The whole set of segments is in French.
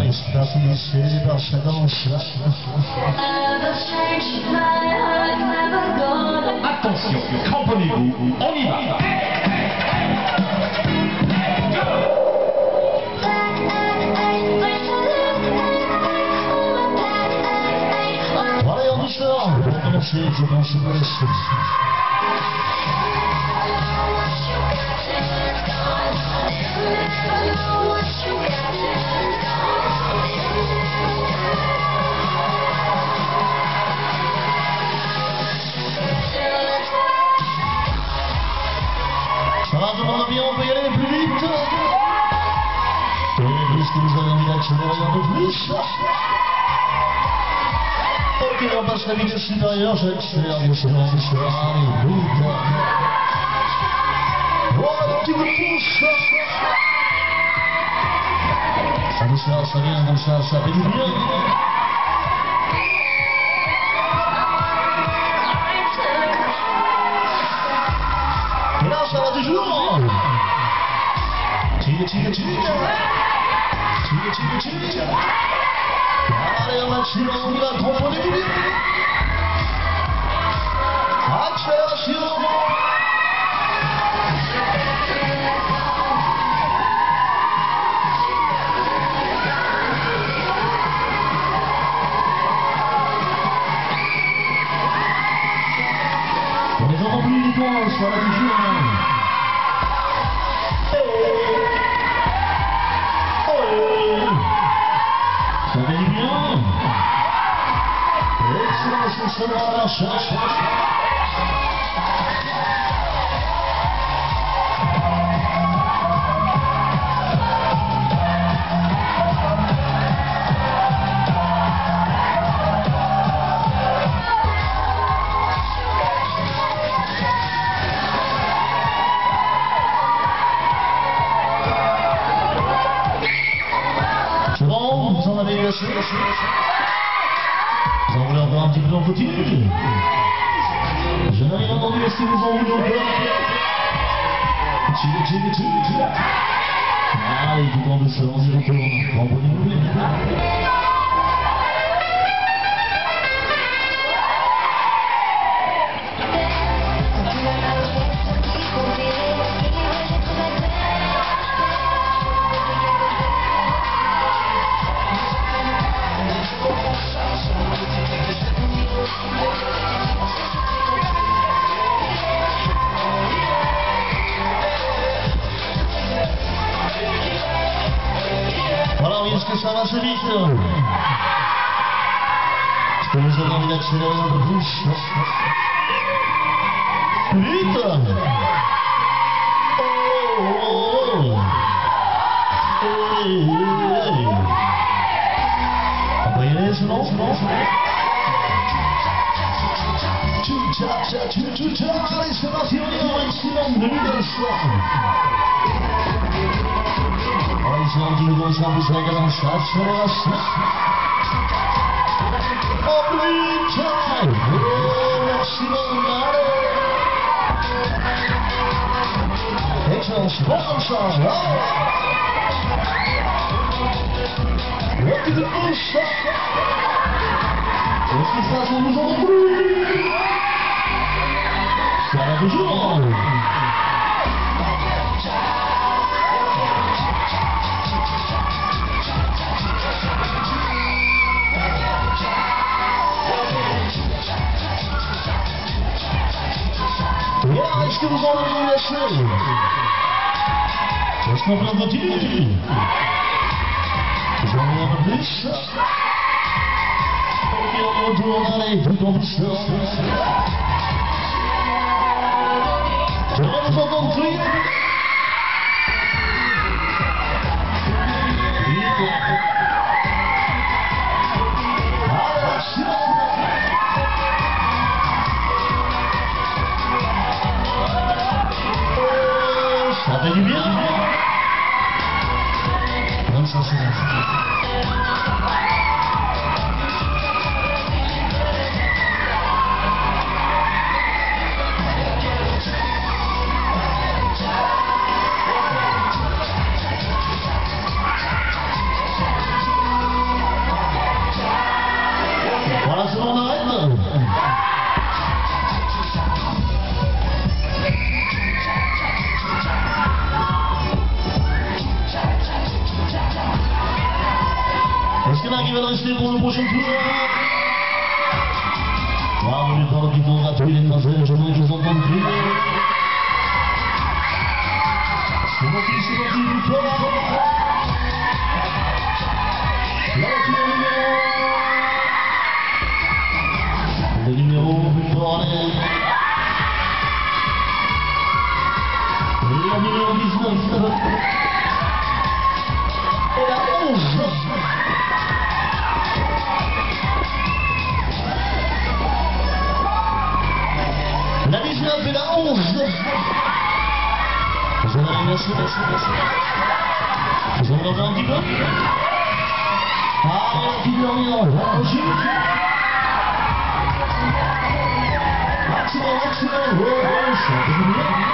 Está finissez par sa danse. Attention, cramponnez-vous, on y va. Allez, on douceur, pour commencer, je pense que c'est... Ça va, tout le monde bien, on peut y aller plus vite. Et puisque vous avez envie d'accélérer un peu plus. Ok, on passe la vitesse supérieure, j'accélère doucement, doucement, allez, vite. Voilà, un petit coup de pouce. Ça douceur, ça vient comme ça fait du bien. Et là, ça va toujours. Tigre, tigre, tigre. Tigre, tigre, tigre. Allez, un maximum, on y va, comprenez-vous bien. Accélération. On est encore plus uniquement sur la toujours. Ça va du bien. Excellent, c'est ça, la marche. C'est bon, vous en avez eu assez. Vous en voulez encore un petit peu en continu. Je n'ai rien entendu, est-ce que vous en voulez encore? Tigre. Allez, tout en douceur, on y retourne. Comprenez-vous bien. Voilà, oui, est-ce que ça va assez vite? Est-ce que vous avez envie d'accélérer un peu plus? Plus vite! On va y aller, c'est bon? Allez, c'est parti, on y va, maximum de vitesse. Allez, c'est un petit peu comme ça, vous savez comment ça, accélération. Oh, plus vite! Maximum, allez! Excellent, c'est bon comme ça, là. Un petit peu de pouce. Est-ce que ça, ça vous en plus? Ça va toujours. Voilà, est-ce que vous en avez assez? Est-ce qu'on peut continuer? J'en ai un peu plus. Ok, on retourne, allez, tout en douceur. Je vais vous entendre crier. Ça fait du bien. Comme ça, c'est bon. prochain tour. Bravo les parents du monde, à tous les demoiselles, je veux que je vous entende crier. C'est parti, victoire. La voiture numéro. Le numéro plus fort, allez. La numéro 19. Et la 11. La 19 et la 11. Vous en avez merci. Vous en avez encore un petit peu. Ah, la petite Lorient, la prochaine. Maximum, ouais, c'est un peu mieux.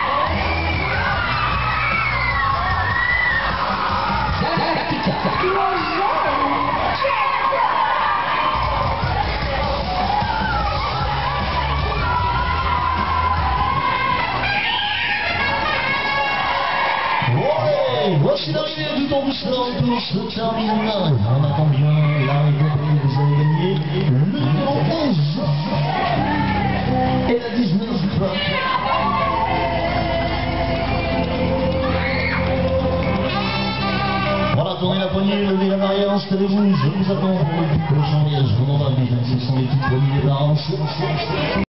Voici l'arrivée du temps du slam pour se terminer. On attend bien l'arrivée, vous allez gagner le numéro 11 et la 19. Voilà, tournez la poignée, levez la barrière, installez-vous, je vous attends pour le prochain voyage. Je vous demande à ce sont les petites poignées des parents.